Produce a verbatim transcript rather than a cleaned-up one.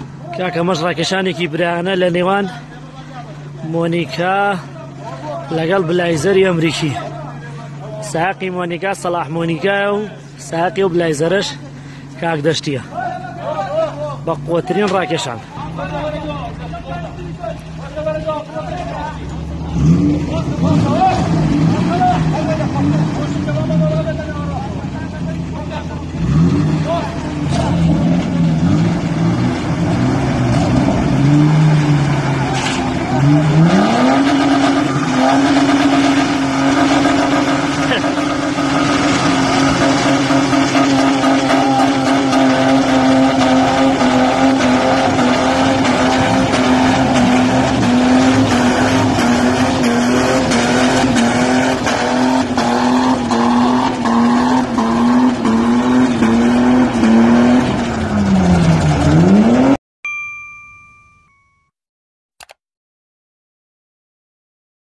کاکە مەش ڕاکێشانێکی برایانە لە نێوان مۆنیکا لەگەڵ بلایزەری ئەمریکی. ساقی مۆنیکا سەلاح مۆنیکایە و ساقی و بلایزەرش کاک دەشتیە بە قووەترین ڕاکێشان.